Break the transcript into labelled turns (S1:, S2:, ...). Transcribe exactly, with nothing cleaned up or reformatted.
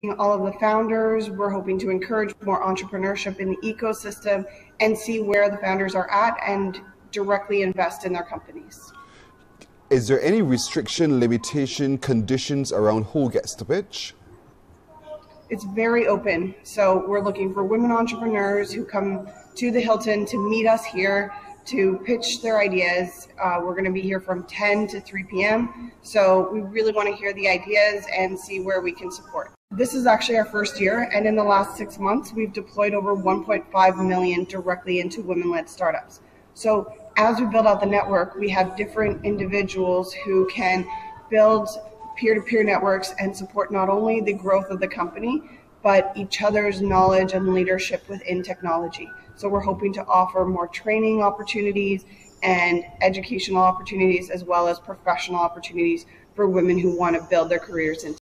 S1: all of the founders. We're hoping to encourage more entrepreneurship in the ecosystem and see where the founders are at and directly invest in their companies.
S2: Is there any restriction, limitation, conditions around who gets to pitch?
S1: It's very open. So we're looking for women entrepreneurs who come to the Hilton to meet us here to pitch their ideas. Uh, we're going to be here from ten to three p m So we really want to hear the ideas and see where we can support. This is actually our first year, and in the last six months, we've deployed over one point five million directly into women-led startups. So as we build out the network, we have different individuals who can build peer-to-peer networks and support not only the growth of the company, but each other's knowledge and leadership within technology. So we're hoping to offer more training opportunities and educational opportunities, as well as professional opportunities for women who want to build their careers in